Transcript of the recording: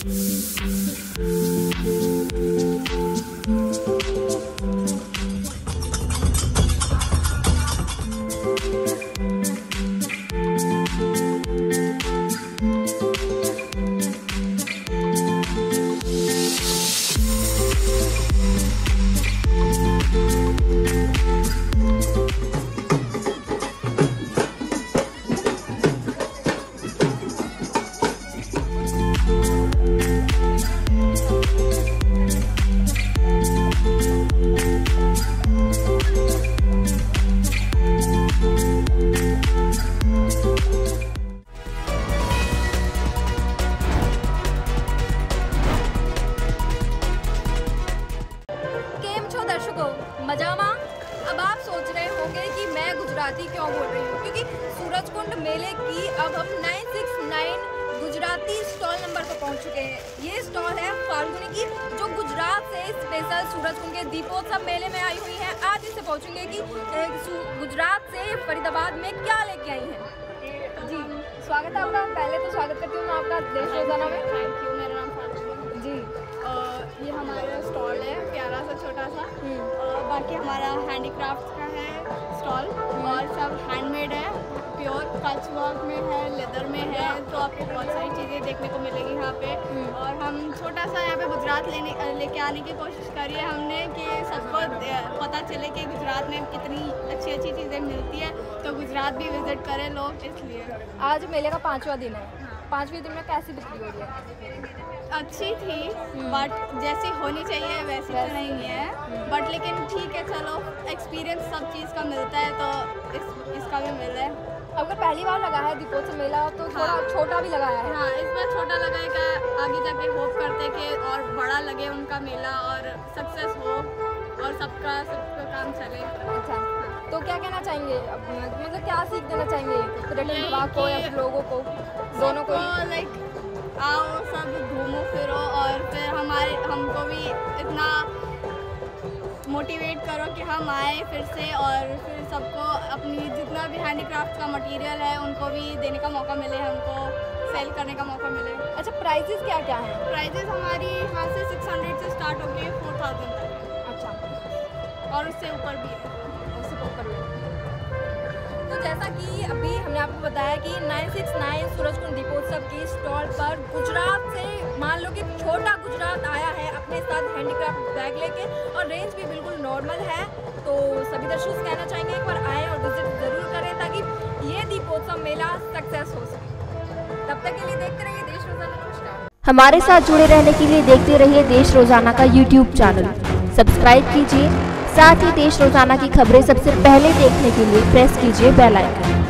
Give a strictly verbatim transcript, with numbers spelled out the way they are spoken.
मजामा। अब आप सोच रहे होंगे कि मैं गुजराती क्यों बोल रही हूँ, क्योंकि सूरजकुंड मेले की अब हम nine six nine Gujarati stall number पर पहुँच चुके हैं। ये स्टॉल है फाल्गुनी की, जो गुजरात से स्पेशल सूरजकुंड के दीपोत्सव मेले में आई हुई है। आज इससे पूछेंगे कि गुजरात से फरीदाबाद में क्या लेके आई हैं। जी स्वागत है आपका। पहले तो स्वागत करती हूँ मैं आपका देश रोजाना में। Thank you. मेरा नाम फाल्गुनी जी। ये हमारा स्टॉल है, प्यारा सा छोटा सा। और बाकी हमारा हैंडीक्राफ्ट का है स्टॉल, और सब हैंडमेड है, प्योर कच वर्क में है, लेदर में है, तो आपको बहुत सारी चीज़ें देखने को मिलेगी यहाँ पे। और हम छोटा सा यहाँ पे गुजरात लेने लेके आने की कोशिश करी है हमने कि सबको पता चले कि गुजरात में कितनी अच्छी अच्छी चीज़ें मिलती है, तो गुजरात भी विजिट करें लोग। इसलिए आज मेले का पाँचवा दिन है। पाँचवें दिन में कैसी बिक्री हो रही है? अच्छी थी, बट जैसी होनी चाहिए वैसी तो नहीं है, बट लेकिन ठीक है, चलो एक्सपीरियंस सब चीज़ का मिलता है, तो इस इसका भी मिल रहा है। अगर पहली बार लगा है दीपोत्सव मेला तो थोड़ा हाँ, छोटा भी लगाया है। हाँ, इस बार छोटा लगाएगा, आगे जाके होप करते कि और बड़ा लगे उनका मेला और सक्सेस हो और सबका सबका काम चले। अच्छा, तो क्या कहना चाहेंगे, मतलब क्या सीख देना चाहेंगे पर्यटन विभाग को या फिर लोगों को, दोनों को? लाइक आओ, सब घूमो फिरो, और फिर हमारे हमको भी इतना मोटिवेट करो कि हम आए फिर से, और फिर सबको अपनी जितना भी हैंडीक्राफ्ट का मटेरियल है उनको भी देने का मौका मिले, हमको सेल करने का मौका मिले। अच्छा, प्राइजेस क्या क्या हैं? प्राइजेस हमारी यहाँ से सिक्स हंड्रेड से स्टार्ट होके फोर थाउजेंड तक है। अच्छा, और उससे ऊपर भी है, उससे ऊपर भी। तो जैसा कि अभी हमने आपको बताया कि nine six nine Surajkund Deepotsav की स्टॉल पर गुजरात से, मान लो कि छोटा गुजरात आया है अपने साथ हैंडीक्राफ्ट बैग लेके, और रेंज भी बिल्कुल नॉर्मल है। तो सभी दर्शक कहना चाहेंगे एक बार आएँ और विजिट ज़रूर करें, ताकि ये दीपोत्सव मेला सक्सेस हो सके। तब तक के लिए देखते रहिए देश रोजाना। नमस्कार। हमारे साथ जुड़े रहने के लिए देखते रहिए देश रोजाना का यूट्यूब चैनल, सब्सक्राइब कीजिए। साथ ही देश रोजाना की खबरें सबसे पहले देखने के लिए प्रेस कीजिए बेल आइकन।